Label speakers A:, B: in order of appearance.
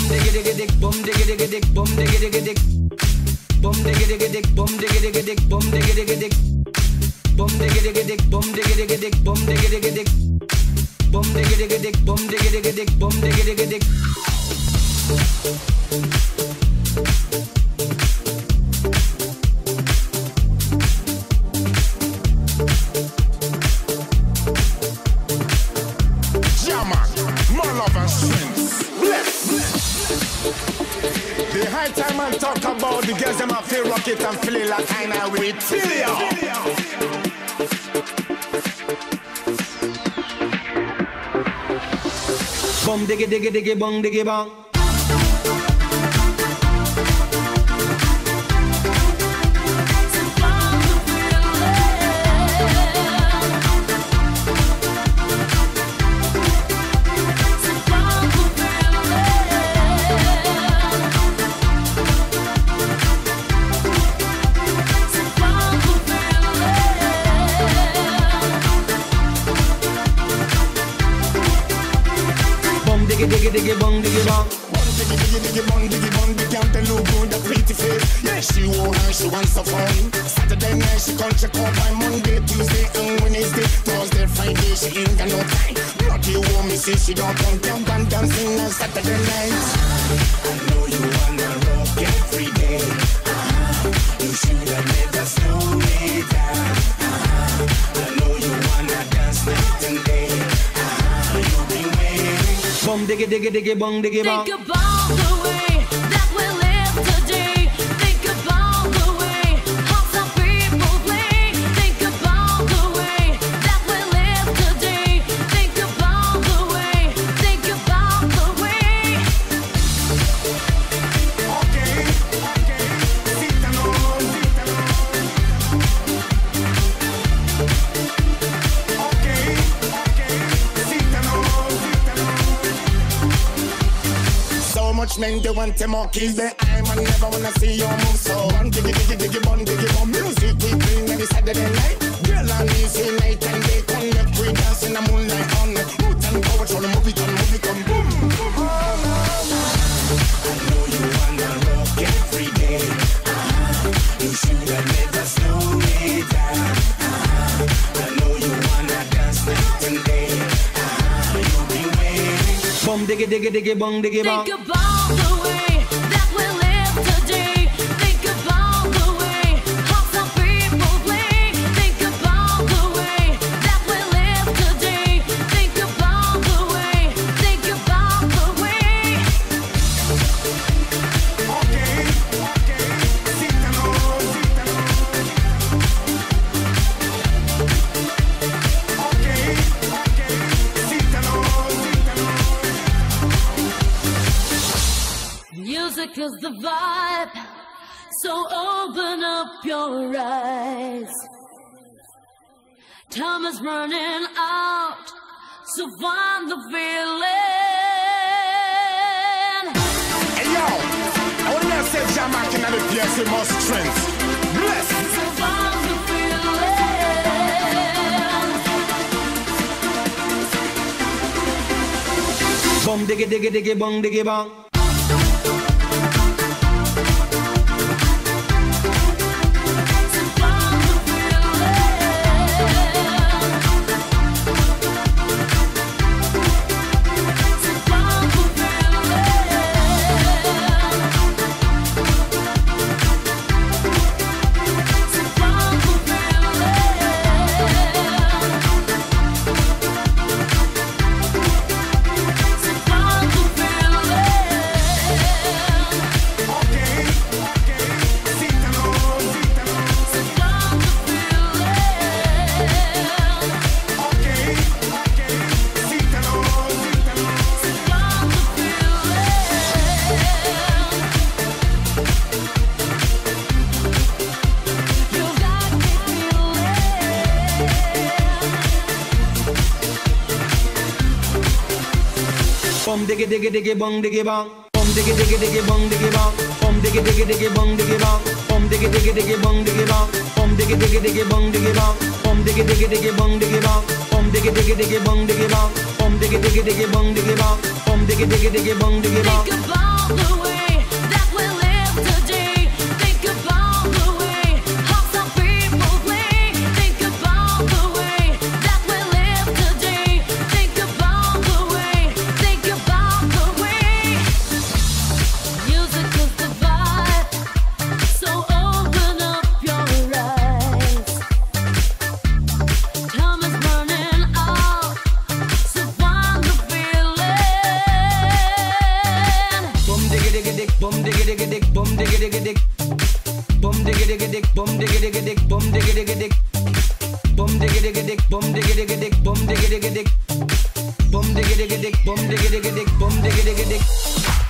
A: diggy diggy dick, bum diggy diggy dick, bum diggy diggy dick, bum diggy diggy dick, bum diggy diggy dick, bum diggy diggy dick, bum diggy diggy dick, bum diggy diggy dick, bum diggy diggy dick, bum diggy diggy dick, bum diggy diggy dick, bum diggy diggy dick.
B: Time and talk about the girls them a feel rocket and feel it like kinda with Tilio.
A: Bum diggy diggy diggy bong diggy bong. Diggy diggy bong diggy bong.
B: Diggy diggy diggy bong diggy bong. The girl that look good, the pretty face. Yeah, she want her, she wants a phone. Saturday night she come check out by Monday, Tuesday and Wednesday, Thursday, Friday she ain't got no time. Lucky woman say she don't come down and dancing on Saturday night. I know you wanna rock every day. You should have never slowed me down. I know you wanna dance night and day. You've been waiting.
A: Bum diggy diggy diggy bong diggy bong.
C: Think about the way that we live today. Think about the way how some people play. Think about the way that we live today. Think about the way. Think about the way.
B: Okay, sit down, Okay, sit down. So much men they want them all kill the eye, man never wanna see you move. So one diggy diggy diggy bun diggy bun. Music we bring every Saturday night. Girl and me say night and day. Connect we dance in the moonlight on the boot and power. So the movie come boom. I know you wanna rock every day. You should have never slowed me down. I know you wanna dance night and day. You've been waiting.
A: Bum diggy diggy diggy bong diggy bong.
C: Think about the way that we live today. Think about the way how some people play. Think about the way that we live today. Think about the way. Think about the way.
B: Okay, sit down, Okay, sit down,
C: Music is the vibe, so open up your eyes. Time is running out, so find the feeling.
B: Hey yo, I wanna say Jamak in the place with more strength. Bless.
C: So find the feeling.
A: Bum diggy diggy diggy bong diggy bong. Bum diggy diggy diggy bong diggy bong. Bum diggy diggy diggy bong diggy bong. Bum diggy diggy diggy bong diggy bong. Bum diggy diggy diggy bong diggy bong. Bum diggy diggy diggy bong diggy bong. Bum diggy diggy diggy bong diggy bong. Bum diggy diggy diggy bong diggy bong. Bum diggy diggy diggy bong diggy bong. bum diggy diggy diggy bum diggy bum.
C: Think about the way that we live today. Think about the way how some people play. Think about the way that we live today. Think about the way. Think about the way. Music is the vibe, so open up your eyes. Time is running out, so find the feeling.
A: Bum diggy diggy dick, bum diggy diggy dick, bum diggy diggy dick. Bum diggy diggy dick, bum diggy diggy dick, bum diggy diggy dick. Bum diggy diggy dick, bum diggy diggy dick, bum diggy diggy dick. Bum diggy diggy dick, bum diggy diggy dick, bum diggy diggy dick.